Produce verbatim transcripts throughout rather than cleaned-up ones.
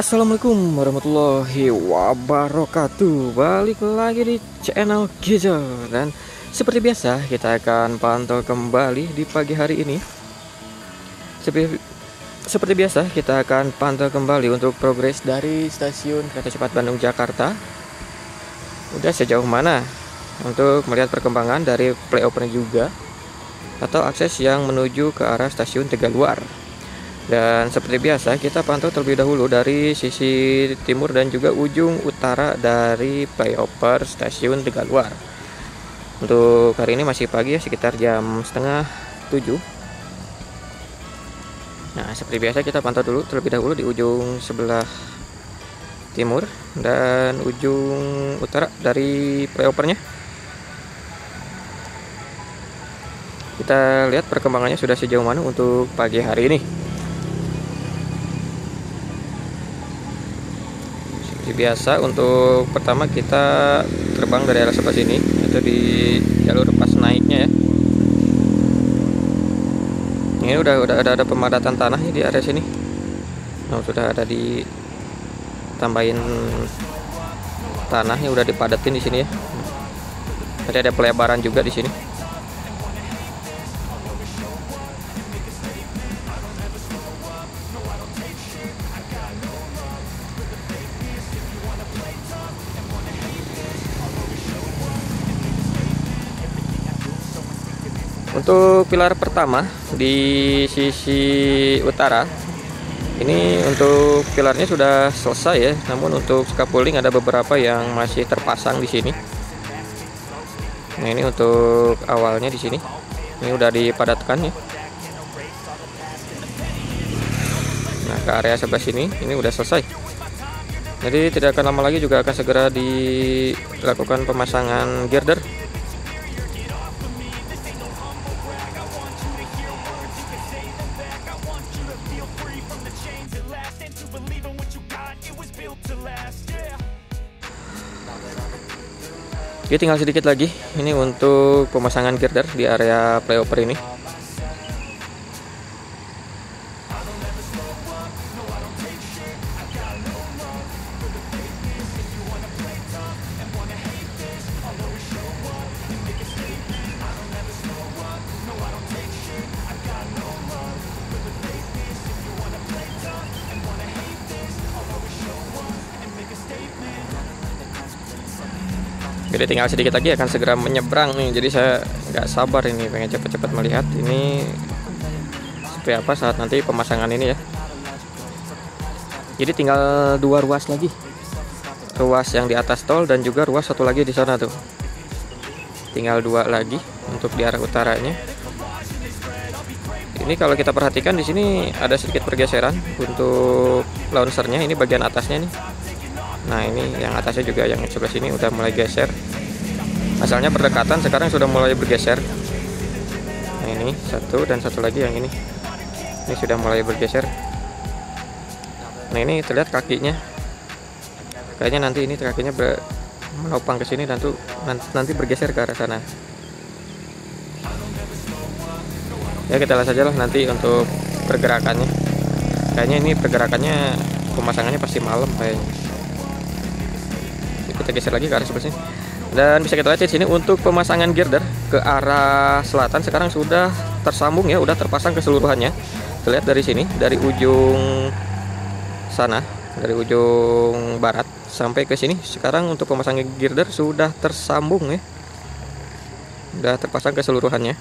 Assalamualaikum warahmatullahi wabarakatuh. Balik lagi di channel Giza. Dan seperti biasa kita akan pantau kembali di pagi hari ini. Seperti, seperti biasa kita akan pantau kembali untuk progres dari stasiun kereta cepat Bandung Jakarta. Udah sejauh mana untuk melihat perkembangan dari playover juga, atau akses yang menuju ke arah stasiun Tegaluar. Dan seperti biasa kita pantau terlebih dahulu dari sisi timur dan juga ujung utara dari flyover stasiun Tegaluar. Untuk hari ini masih pagi ya, sekitar jam setengah tujuh. Nah seperti biasa kita pantau dulu terlebih dahulu di ujung sebelah timur dan ujung utara dari flyovernya. Kita lihat perkembangannya sudah sejauh mana untuk pagi hari ini. Seperti biasa untuk pertama kita terbang dari arah sebelah sini, itu di jalur pas naiknya ya. Ini udah udah ada, ada pemadatan tanahnya di area sini. Nah, sudah ada di tambahin tanahnya, udah dipadatin di sini ya. Tadi ada pelebaran juga di sini. Untuk pilar pertama di sisi utara, ini untuk pilarnya sudah selesai ya. Namun untuk scaffolding ada beberapa yang masih terpasang di sini. Nah ini untuk awalnya di sini, ini udah dipadatkan ya. Nah ke area sebelah sini, ini udah selesai. Jadi tidak akan lama lagi juga akan segera dilakukan pemasangan girder. Jadi tinggal sedikit lagi ini untuk pemasangan girder di area flyover ini. Jadi tinggal sedikit lagi akan segera menyeberang nih. Jadi saya nggak sabar ini, pengen cepat-cepat melihat ini seperti apa saat nanti pemasangan ini ya. Jadi tinggal dua ruas lagi, ruas yang di atas tol dan juga ruas satu lagi di sana tuh. Tinggal dua lagi untuk di arah utaranya. Ini kalau kita perhatikan di sini ada sedikit pergeseran untuk launchernya, ini bagian atasnya nih. Nah ini yang atasnya juga yang sebelah sini udah mulai geser. Asalnya berdekatan, sekarang sudah mulai bergeser. Nah ini satu dan satu lagi yang ini. Ini sudah mulai bergeser. Nah ini terlihat kakinya. Kayaknya nanti ini kakinya ber, menopang ke sini dan tuh nanti bergeser ke arah sana. Ya kita lihat saja lah nanti untuk pergerakannya. Kayaknya ini pergerakannya pemasangannya pasti malam kayaknya. Kita geser lagi ke arah sebelah sini. Dan bisa kita lihat di sini untuk pemasangan girder ke arah selatan sekarang sudah tersambung ya, udah terpasang keseluruhannya. Terlihat dari sini, dari ujung sana, dari ujung barat sampai ke sini. Sekarang untuk pemasangan girder sudah tersambung ya. Sudah terpasang keseluruhannya.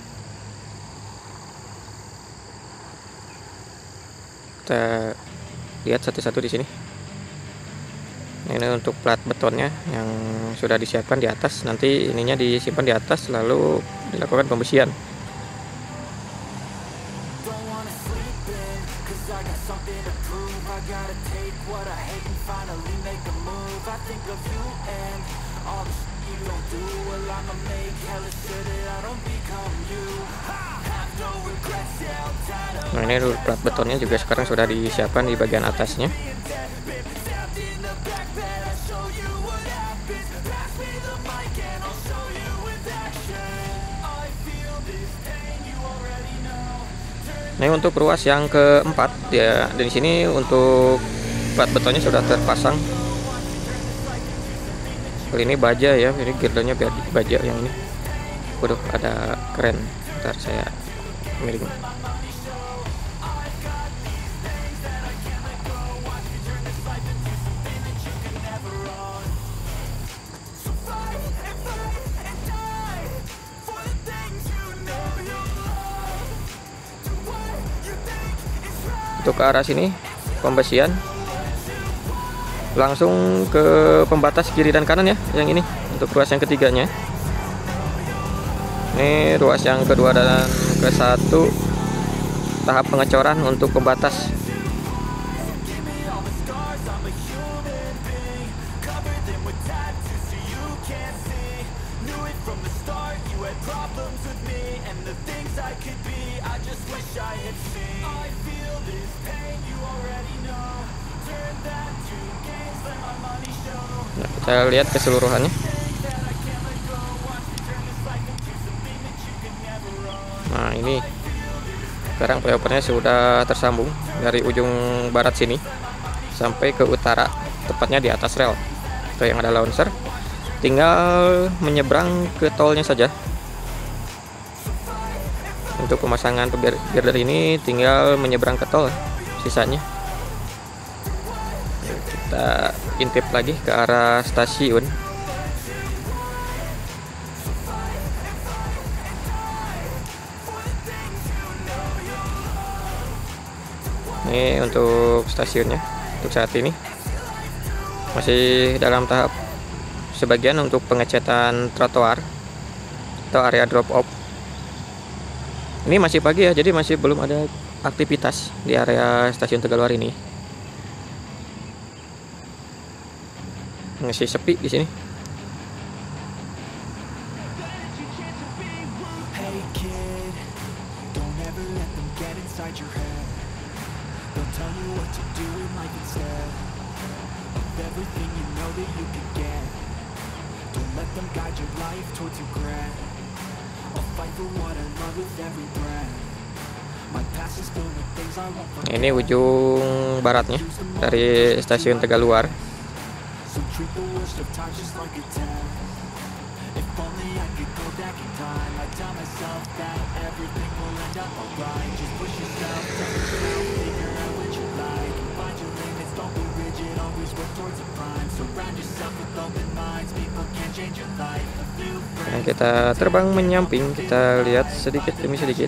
Kita lihat satu-satu di sini. Ini untuk plat betonnya yang sudah disiapkan di atas, nanti ininya disimpan di atas lalu dilakukan pembersihan. Nah ini plat betonnya juga sekarang sudah disiapkan di bagian atasnya. Nah untuk ruas yang keempat ya, dari sini untuk plat betonnya sudah terpasang. Kali ini baja ya, ini girdernya baja yang ini. Waduh, ada keren. Ntar saya miring. Untuk ke arah sini pembesian langsung ke pembatas kiri dan kanan ya, yang ini untuk ruas yang ketiganya. Ini ruas yang kedua dan ke satu tahap pengecoran untuk pembatas. Nah, kita lihat keseluruhannya. Nah, ini sekarang flyovernya sudah tersambung dari ujung barat sini sampai ke utara, tepatnya di atas rel. Itu yang ada launcher, tinggal menyeberang ke tolnya saja. Untuk pemasangan girder ini tinggal menyeberang ke tol sisanya. Kita intip lagi ke arah stasiun. Ini untuk stasiunnya untuk saat ini masih dalam tahap sebagian untuk pengecetan trotoar atau area drop off. Ini masih pagi ya, jadi masih belum ada aktivitas di area stasiun Tegaluar ini. Masih sepi di sini. Ini ujung baratnya dari stasiun Tegaluar. Dan kita terbang menyamping, kita lihat sedikit demi sedikit.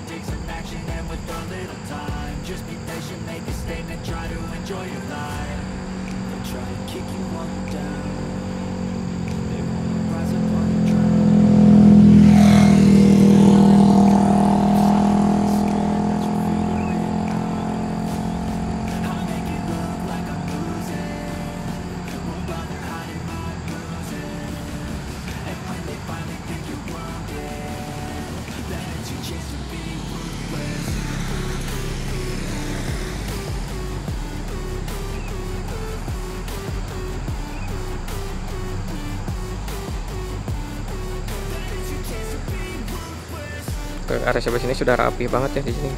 Ke arah sebelah sini sudah rapi banget ya di sini.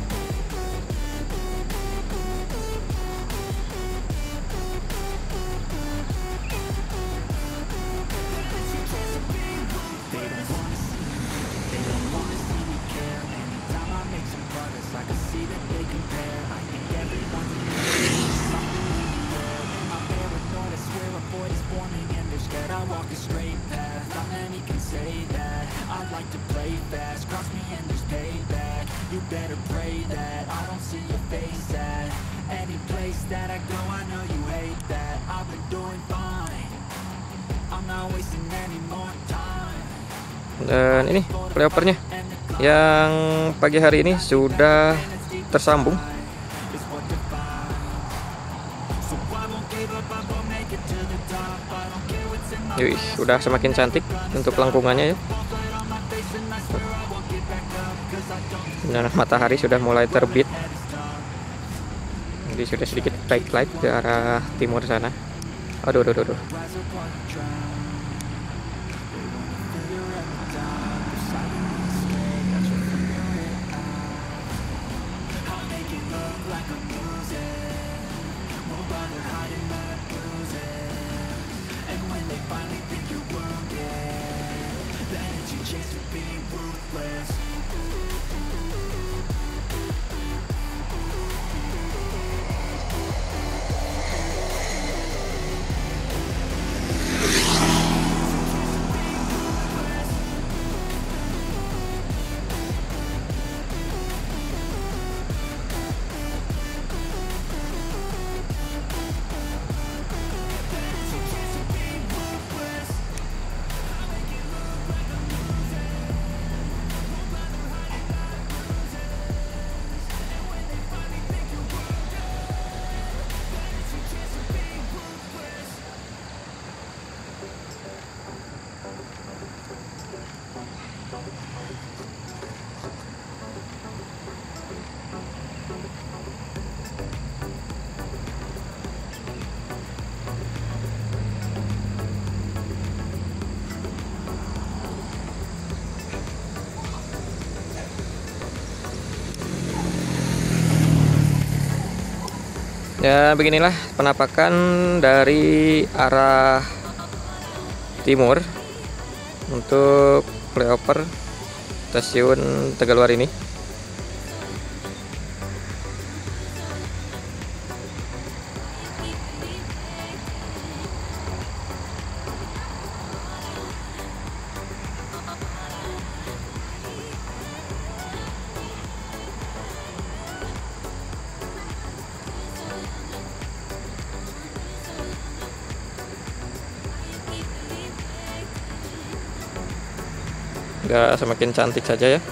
Dan ini flyovernya yang pagi hari ini sudah tersambung. Yui, sudah semakin cantik untuk lengkungannya ya. Dan matahari sudah mulai terbit. Jadi sudah sedikit backlight ke arah timur sana. Aduh, aduh, aduh, aduh. Like a loser, won't bother hiding my Ya, beginilah penampakan dari arah timur untuk flyover stasiun Tegaluar ini. Nggak semakin cantik saja ya.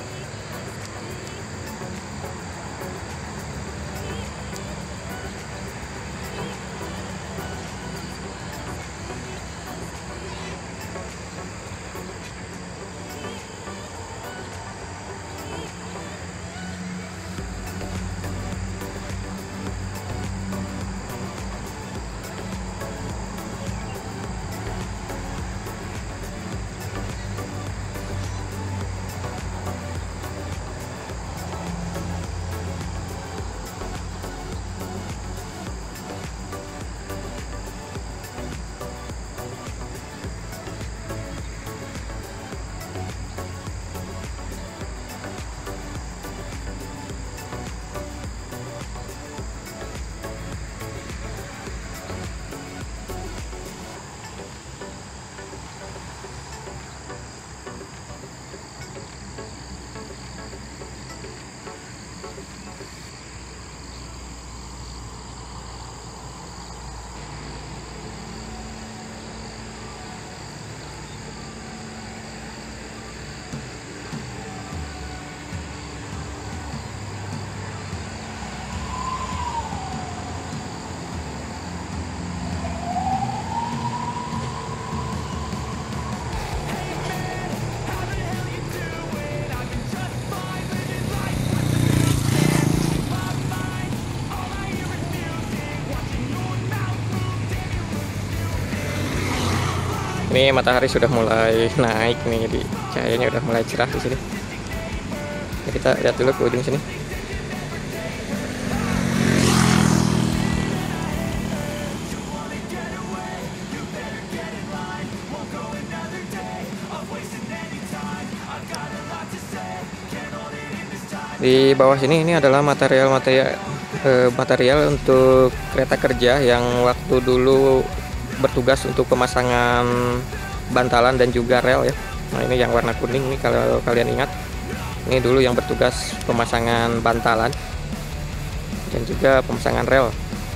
Ini matahari sudah mulai naik nih, jadi cahayanya udah mulai cerah di sini. Nah, kita lihat dulu ke ujung sini. Di bawah sini ini adalah material-material eh, material untuk kereta kerja yang waktu dulu bertugas untuk pemasangan bantalan dan juga rel ya. Nah, ini yang warna kuning nih, kalau kalian ingat, ini dulu yang bertugas pemasangan bantalan dan juga pemasangan rel.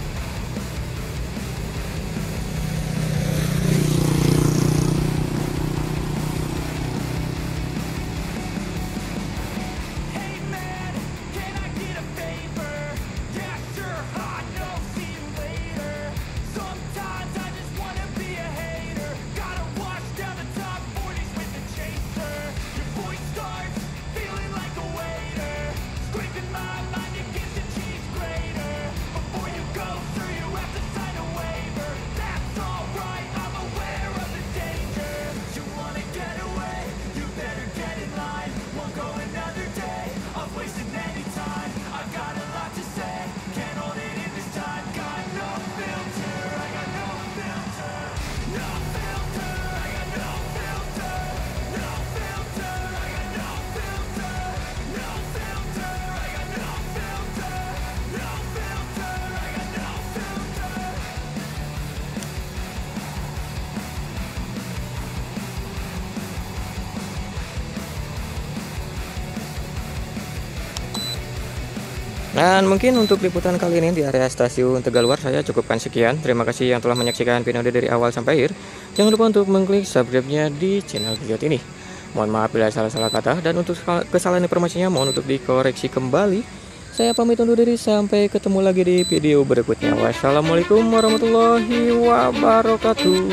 Dan mungkin untuk liputan kali ini di area stasiun Tegaluar saya cukupkan sekian. Terima kasih yang telah menyaksikan video dari awal sampai akhir. Jangan lupa untuk mengklik subscribe-nya di channel Gigot ini. Mohon maaf bila salah-salah kata, dan untuk kesalahan informasinya mohon untuk dikoreksi kembali. Saya pamit undur diri, sampai ketemu lagi di video berikutnya. Wassalamualaikum warahmatullahi wabarakatuh.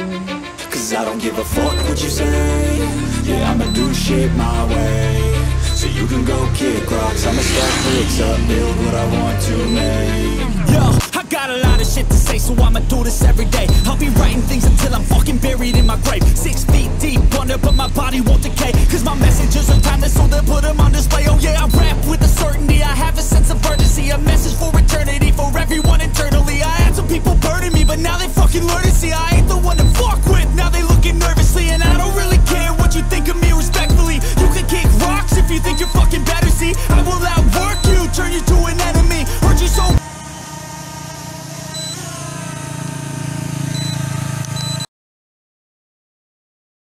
So you can go kick rocks, I'ma stack bricks up, build what I want to make. Yo, I got a lot of shit to say, so I'ma do this every day. I'll be writing things until I'm fucking buried in my grave. Six feet deep under, but my body won't decay, cause my messages are timeless, so they'll put them on display. Oh yeah, I rap with a certainty, I have a sense of urgency, a message for eternity, for everyone internally. I fucking learn to see I ain't the one to